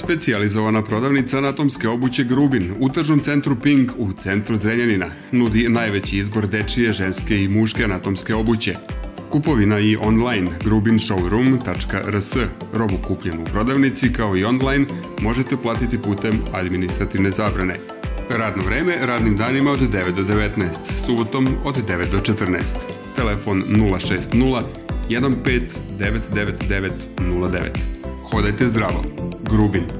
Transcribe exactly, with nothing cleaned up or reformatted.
Specijalizovana prodavnica anatomske obuće Grubin u tržnom centru Ping u centru Zrenjanina nudi najveći izbor dečije, ženske i muške anatomske obuće. Kupovina i online grubin showroom tačka r s. Robu kupljenu u prodavnici kao i online možete platiti putem administrativne zabrane. Radno vreme radnim danima od devet do devetnaest, subotom od devet do četrnaest. Telefon nula šest nula jedan pet devet devet devet nula devet. Hodajte zdravo. Grubin.